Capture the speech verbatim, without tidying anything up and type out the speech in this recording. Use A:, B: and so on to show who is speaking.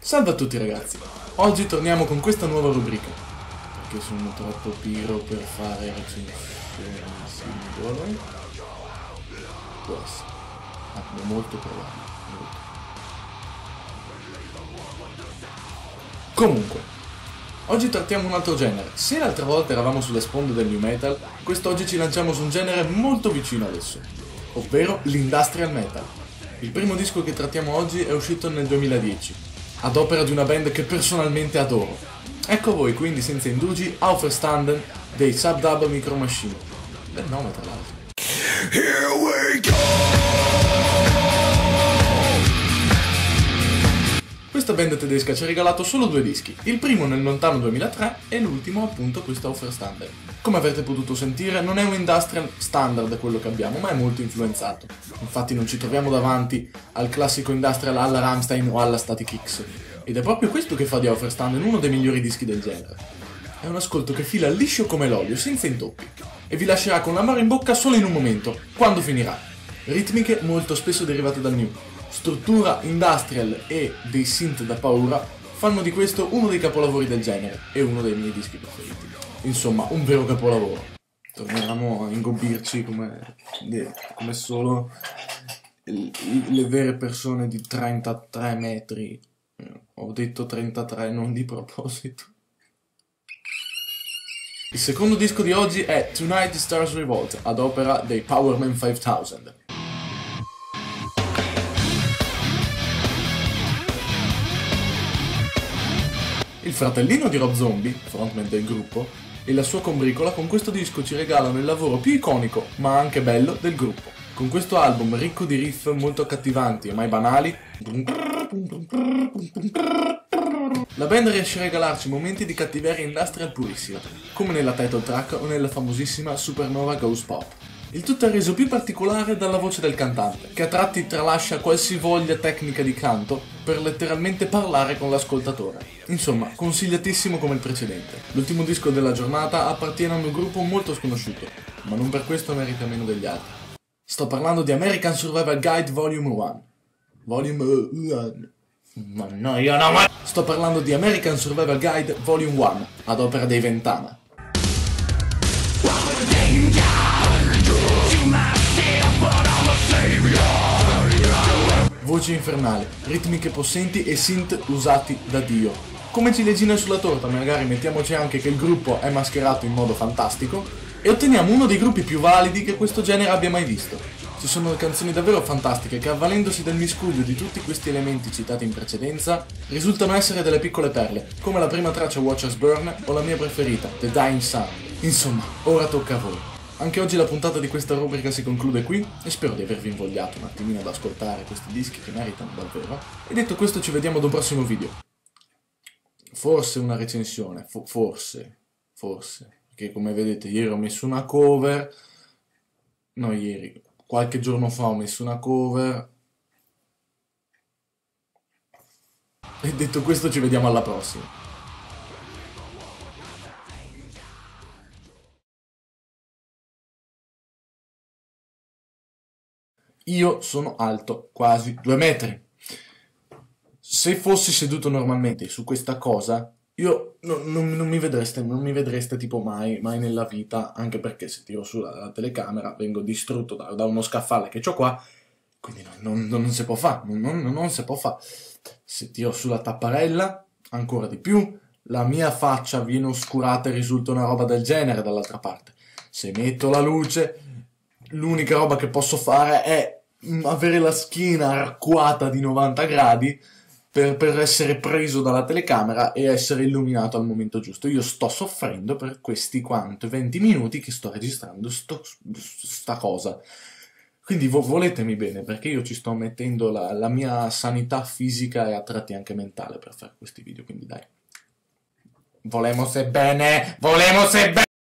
A: Salve a tutti ragazzi, oggi torniamo con questa nuova rubrica, perché sono troppo piro per fare recensioni singole. Può essere, ah, è molto probabile, molto. Comunque, oggi trattiamo un altro genere. Se l'altra volta eravamo sulle sponde del new metal, quest'oggi ci lanciamo su un genere molto vicino adesso, ovvero l'industrial metal. Il primo disco che trattiamo oggi è uscito nel duemiladieci, ad opera di una band che personalmente adoro. Ecco a voi quindi senza indugi Auferstanden dei Subdub Micro Machine. Bel nome tra l'altro. Here we go! Questa band tedesca ci ha regalato solo due dischi, il primo nel lontano duemilatré e l'ultimo appunto questo Auferstanden. Come avrete potuto sentire non è un industrial standard quello che abbiamo, ma è molto influenzato. Infatti non ci troviamo davanti al classico industrial alla Rammstein o alla Static X. Ed è proprio questo che fa di Auferstanden uno dei migliori dischi del genere. È un ascolto che fila liscio come l'olio, senza intoppi, e vi lascerà con l'amaro in bocca solo in un momento, quando finirà. Ritmiche molto spesso derivate dal new, struttura industrial e dei synth da paura fanno di questo uno dei capolavori del genere e uno dei miei dischi preferiti. Insomma, un vero capolavoro. Torniamo a ingobbirci come, come solo le vere persone di trentatré metri. Ho detto trentatré, non di proposito. Il secondo disco di oggi è Tonight the Stars Revolt, ad opera dei Powerman cinquemila. Il fratellino di Rob Zombie, frontman del gruppo, e la sua combricola con questo disco ci regalano il lavoro più iconico, ma anche bello, del gruppo. Con questo album ricco di riff molto accattivanti e mai banali, la band riesce a regalarci momenti di cattiveria industrial purissima, come nella title track o nella famosissima Supernova Ghost Pop. Il tutto è reso più particolare dalla voce del cantante, che a tratti tralascia qualsivoglia tecnica di canto per letteralmente parlare con l'ascoltatore. Insomma, consigliatissimo come il precedente. L'ultimo disco della giornata appartiene a un gruppo molto sconosciuto, ma non per questo merita meno degli altri. Sto parlando di American Survival Guide Volume uno. Volume uno. Ma no, io no, ma... Sto parlando di American Survival Guide Volume uno, ad opera dei Ventana. Voci infernali, ritmiche possenti e synth usati da Dio. Come ciliegina sulla torta, magari mettiamoci anche che il gruppo è mascherato in modo fantastico e otteniamo uno dei gruppi più validi che questo genere abbia mai visto. Ci sono canzoni davvero fantastiche che, avvalendosi del miscuglio di tutti questi elementi citati in precedenza, risultano essere delle piccole perle, come la prima traccia Watchers Burn o la mia preferita, The Dying Sun. Insomma, ora tocca a voi. Anche oggi la puntata di questa rubrica si conclude qui e spero di avervi invogliato un attimino ad ascoltare questi dischi che meritano davvero. E detto questo ci vediamo ad un prossimo video. Forse una recensione, fo forse, forse, perché come vedete ieri ho messo una cover, no ieri, qualche giorno fa ho messo una cover. E detto questo ci vediamo alla prossima. Io sono alto quasi due metri. Se fossi seduto normalmente su questa cosa, io non, non, non mi vedreste, non mi vedreste tipo mai, mai nella vita, anche perché se tiro su la, la telecamera vengo distrutto da, da uno scaffale che ho qua, quindi non, non, non si può fare, non, non, non si può fare. Se tiro su la tapparella, ancora di più, la mia faccia viene oscurata e risulta una roba del genere dall'altra parte. Se metto la luce, l'unica roba che posso fare è avere la schiena arcuata di novanta gradi per, per essere preso dalla telecamera e essere illuminato al momento giusto. Io sto soffrendo per questi quanto venti minuti che sto registrando sto, sta cosa. Quindi vo voletemi bene, perché io ci sto mettendo la, la mia sanità fisica e a tratti anche mentale per fare questi video, quindi dai. Volemo se bene, volemo se bene!